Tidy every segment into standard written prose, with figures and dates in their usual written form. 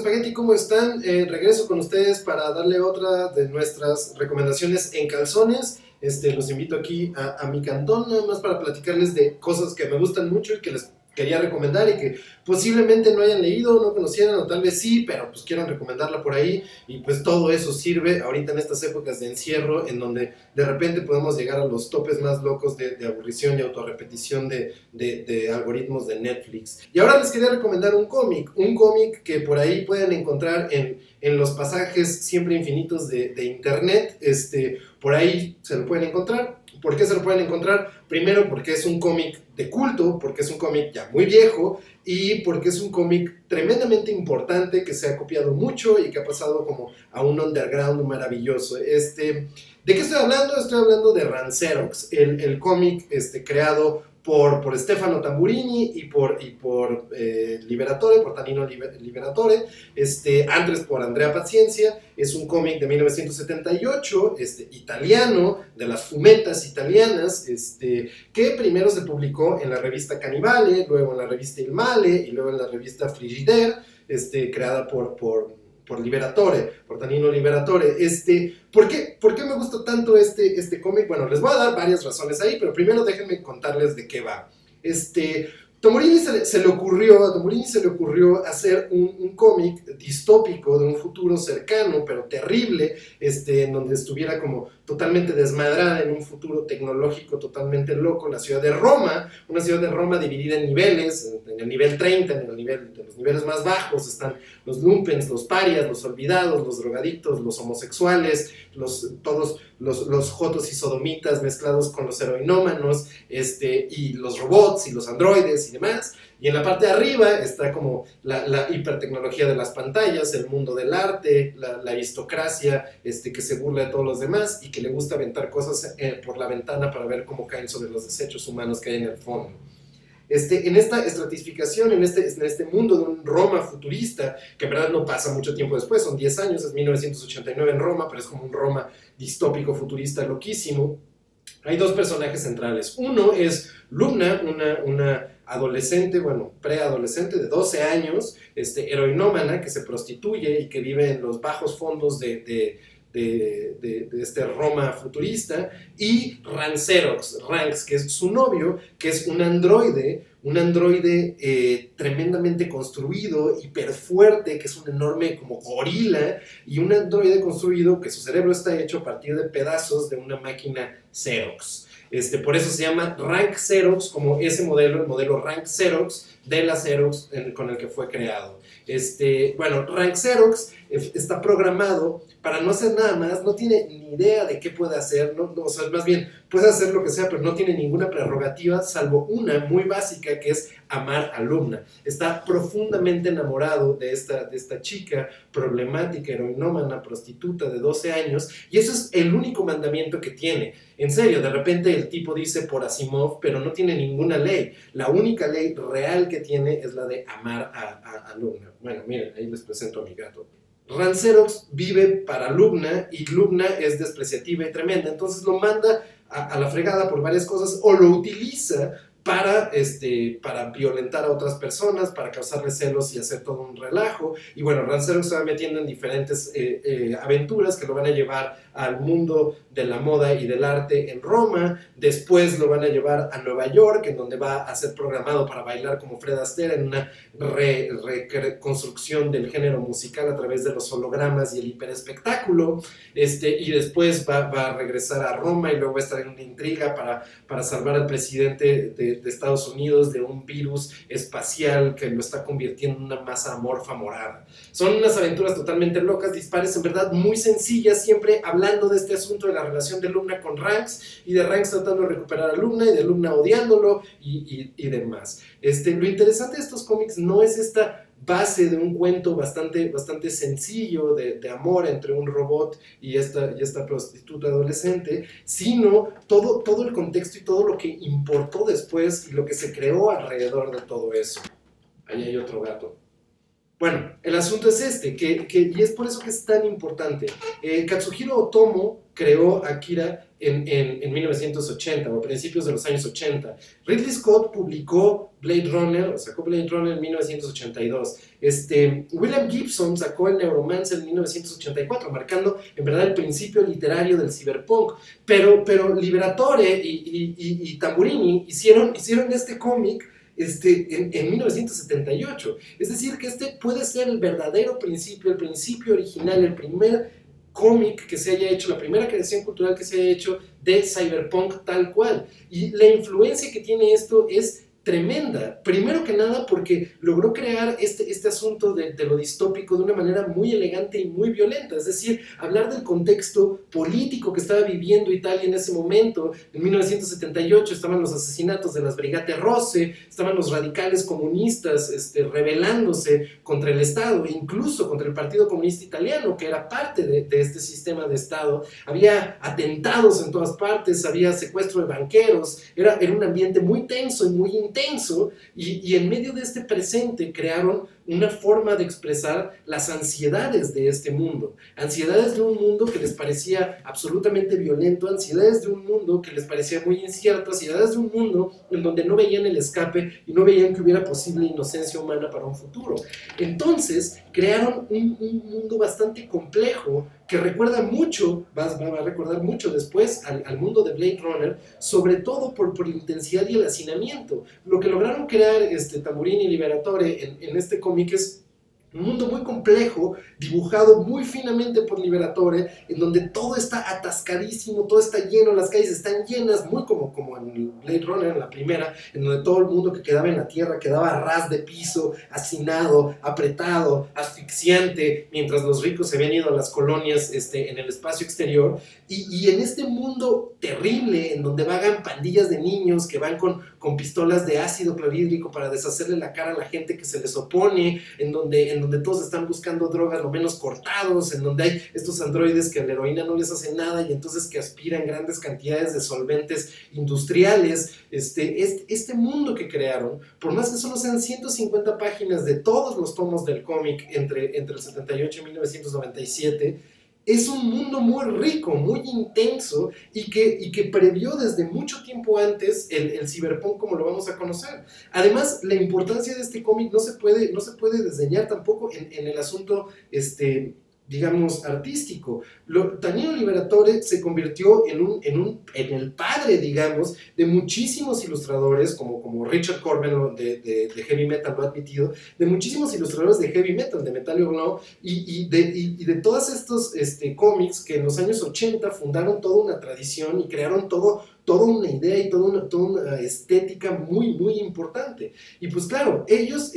Espagueti, ¿cómo están? Regreso con ustedes para darle otra de nuestras recomendaciones en calzones. Los invito aquí a mi cantón, nada más para platicarles de cosas que me gustan mucho y que les quería recomendar y que posiblemente no hayan leído, no conocieran, o tal vez sí, pero pues quieran recomendarla por ahí. Y pues todo eso sirve ahorita en estas épocas de encierro, en donde de repente podemos llegar a los topes más locos de aburrición y autorrepetición de algoritmos de Netflix. Y ahora les quería recomendar un cómic que por ahí pueden encontrar en los pasajes siempre infinitos de internet. Por ahí se lo pueden encontrar. ¿Por qué se lo pueden encontrar? Primero, porque es un cómic de culto, porque es un cómic ya muy viejo y porque es un cómic tremendamente importante que se ha copiado mucho y que ha pasado como a un underground maravilloso. ¿De qué estoy hablando? Estoy hablando de Rancerox, el cómic creado por Stefano Tamburini y por Liberatore, por Tanino Liberatore, antes por Andrea Pazienza. Es un cómic de 1978, italiano, de las fumetas italianas, que primero se publicó en la revista Cannibale, luego en la revista Il Male y luego en la revista Frigidaire, creada por Liberatore, por Tanino Liberatore. ¿Por qué me gustó tanto este cómic? Bueno, les voy a dar varias razones ahí, pero primero déjenme contarles de qué va. A Tamburini se le ocurrió hacer un cómic distópico de un futuro cercano, pero terrible, en donde estuviera como totalmente desmadrada en un futuro tecnológico totalmente loco, la ciudad de Roma, una ciudad de Roma dividida en niveles. En el nivel 30, en el nivel de los niveles más bajos, están los lumpens, los parias, los olvidados, los drogadictos, los homosexuales, todos los jotos y sodomitas mezclados con los heroinómanos, y los robots y los androides y demás. Y en la parte de arriba está como la hipertecnología de las pantallas, el mundo del arte, la aristocracia, que se burla de todos los demás y que le gusta aventar cosas por la ventana para ver cómo caen sobre los desechos humanos que hay en el fondo. En esta estratificación, en este mundo de un Roma futurista, que en verdad no pasa mucho tiempo después, son 10 años, es 1989 en Roma, pero es como un Roma distópico futurista loquísimo. Hay dos personajes centrales. Uno es Lubna, una adolescente, bueno, preadolescente de 12 años, heroinómana, que se prostituye y que vive en los bajos fondos de este Roma futurista, y Rancerox, que es su novio, que es un androide tremendamente construido, hiperfuerte, que es un enorme como gorila, y un androide construido que su cerebro está hecho a partir de pedazos de una máquina Xerox. Por eso se llama Rank Xerox, como ese modelo, el modelo Rank Xerox de la Xerox con el que fue creado. Bueno, Rank Xerox está programado para no hacer nada más, no tiene ni idea de qué puede hacer, o sea, más bien puede hacer lo que sea, pero no tiene ninguna prerrogativa, salvo una muy básica, que es amar a Lubna. Está profundamente enamorado de esta chica problemática, heroinómana, prostituta de 12 años, y eso es el único mandamiento que tiene. En serio, de repente el tipo dice por Asimov, pero no tiene ninguna ley. La única ley real que tiene es la de amar a Lubna. Bueno, miren, ahí les presento a mi gato. Rancerox vive para Lubna y Lubna es despreciativa y tremenda, entonces lo manda a la fregada por varias cosas, o lo utiliza para violentar a otras personas, para causarles celos y hacer todo un relajo. Y bueno, Rancerox se va metiendo en diferentes aventuras que lo van a llevar al mundo de la moda y del arte en Roma. Después lo van a llevar a Nueva York, en donde va a ser programado para bailar como Fred Astaire en una reconstrucción del género musical a través de los hologramas y el hiperespectáculo. Y después va a regresar a Roma y luego va a estar en una intriga para salvar al presidente de Estados Unidos de un virus espacial que lo está convirtiendo en una masa amorfa morada. Son unas aventuras totalmente locas, dispares, en verdad muy sencillas, siempre hablando de este asunto de la relación de Lubna con Ranks, y de Ranks tratando de recuperar a Lubna, y de Lubna odiándolo y demás. Lo interesante de estos cómics no es esta base de un cuento bastante sencillo de amor entre un robot y esta prostituta adolescente, sino todo el contexto y todo lo que importó después y lo que se creó alrededor de todo eso. Ahí hay otro gato. Bueno, el asunto es este, y es por eso que es tan importante. Katsuhiro Otomo creó Akira en 1980 o a principios de los años 80. Ridley Scott publicó Blade Runner, o sacó Blade Runner en 1982. William Gibson sacó El Neuromancer en 1984, marcando en verdad el principio literario del cyberpunk. Pero Liberatore y Tamburini hicieron este cómic en 1978. Es decir, que puede ser el verdadero principio, el principio original, el primer cómic que se haya hecho, la primera creación cultural que se haya hecho de cyberpunk tal cual. Y la influencia que tiene esto es tremenda. Primero que nada porque logró crear este asunto de lo distópico de una manera muy elegante y muy violenta. Es decir, hablar del contexto político que estaba viviendo Italia en ese momento. En 1978 estaban los asesinatos de las Brigate Rosse, estaban los radicales comunistas rebelándose contra el Estado, incluso contra el Partido Comunista Italiano, que era parte de este sistema de Estado. Había atentados en todas partes, había secuestro de banqueros, era un ambiente muy tenso y muy intenso, y en medio de este presente crearon una forma de expresar las ansiedades de este mundo, ansiedades de un mundo que les parecía absolutamente violento, ansiedades de un mundo que les parecía muy incierto, ansiedades de un mundo en donde no veían el escape y no veían que hubiera posible inocencia humana para un futuro. Entonces crearon un mundo bastante complejo que recuerda mucho, va a recordar mucho después al mundo de Blade Runner, sobre todo por la intensidad y el hacinamiento. Lo que lograron crear Tamburini y Liberatore en este cómic es un mundo muy complejo, dibujado muy finamente por Liberatore, en donde todo está atascadísimo, todo está lleno, las calles están llenas, muy como en Blade Runner, en la primera, en donde todo el mundo que quedaba en la tierra quedaba a ras de piso, hacinado, apretado, asfixiante, mientras los ricos se habían ido a las colonias en el espacio exterior. Y en este mundo terrible, en donde vagan pandillas de niños que van con pistolas de ácido clorhídrico para deshacerle la cara a la gente que se les opone, en donde todos están buscando drogas lo menos cortados, en donde hay estos androides que a la heroína no les hace nada y entonces que aspiran grandes cantidades de solventes industriales. Este mundo que crearon, por más que solo sean 150 páginas de todos los tomos del cómic entre el 78 y 1997, es un mundo muy rico, muy intenso y que previó desde mucho tiempo antes el cyberpunk como lo vamos a conocer. Además, la importancia de este cómic no se puede desdeñar tampoco en el asunto digamos, artístico. Tanino Liberatore se convirtió en el padre, digamos, de muchísimos ilustradores, como Richard Corben de Heavy Metal lo ha admitido, de muchísimos ilustradores de Heavy Metal, de Metal Hurlant, y de todos estos cómics que en los años 80 fundaron toda una tradición y crearon toda una idea y toda una estética muy, muy importante. Y pues claro, ellos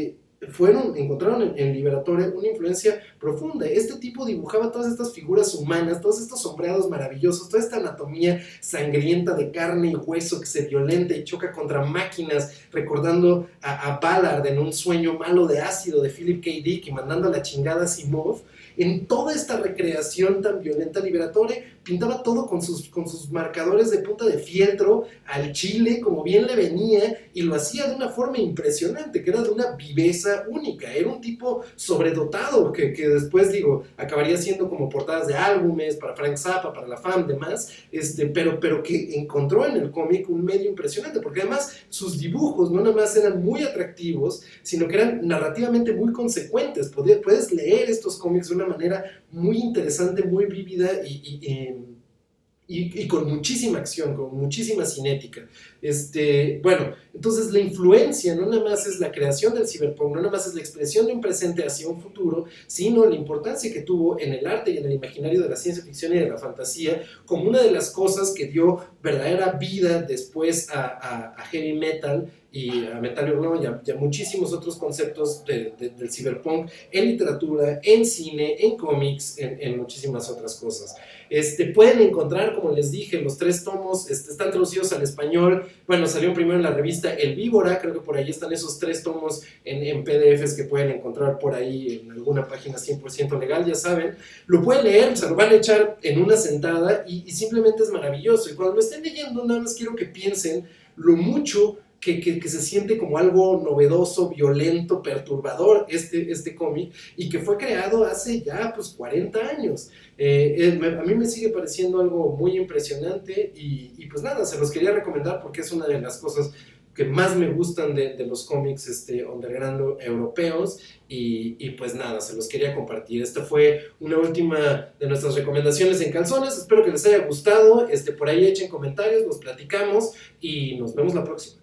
encontraron en Liberatore una influencia profunda. Este tipo dibujaba todas estas figuras humanas, todos estos sombreados maravillosos, toda esta anatomía sangrienta de carne y hueso que se violenta y choca contra máquinas, recordando a Ballard en Un sueño malo de ácido de Philip K. Dick y mandando a la chingada a Asimov. En toda esta recreación tan violenta, Liberatore pintaba todo con sus marcadores de punta de fieltro al chile, como bien le venía, y lo hacía de una forma impresionante, que era de una viveza única. Era un tipo sobredotado, que después, acabaría siendo como portadas de álbumes para Frank Zappa, para la FAM, demás, pero que encontró en el cómic un medio impresionante, porque además sus dibujos no nada más eran muy atractivos, sino que eran narrativamente muy consecuentes. Puedes leer estos cómics de una manera muy interesante, muy vívida y con muchísima acción, con muchísima cinética. Bueno, entonces la influencia no nada más es la creación del cyberpunk, no nada más es la expresión de un presente hacia un futuro, sino la importancia que tuvo en el arte y en el imaginario de la ciencia ficción y de la fantasía como una de las cosas que dio verdadera vida después a heavy metal y a Metal Hurlant y a muchísimos otros conceptos del cyberpunk en literatura, en cine, en cómics, en muchísimas otras cosas. Pueden encontrar, como les dije, los 3 tomos, están traducidos al español. Bueno, salió primero en la revista El Víbora, creo que por ahí están esos 3 tomos en PDFs que pueden encontrar por ahí en alguna página 100% legal, ya saben. Lo pueden leer, se lo van a echar en una sentada y simplemente es maravilloso. Y cuando lo estén leyendo, nada más quiero que piensen lo mucho que se siente como algo novedoso, violento, perturbador este cómic, y que fue creado hace ya pues 40 años. A mí me sigue pareciendo algo muy impresionante y pues nada, se los quería recomendar porque es una de las cosas que más me gustan de los cómics underground europeos y pues nada, se los quería compartir. Esta fue una última de nuestras recomendaciones en calzones, espero que les haya gustado, por ahí echen comentarios, nos platicamos y nos vemos la próxima.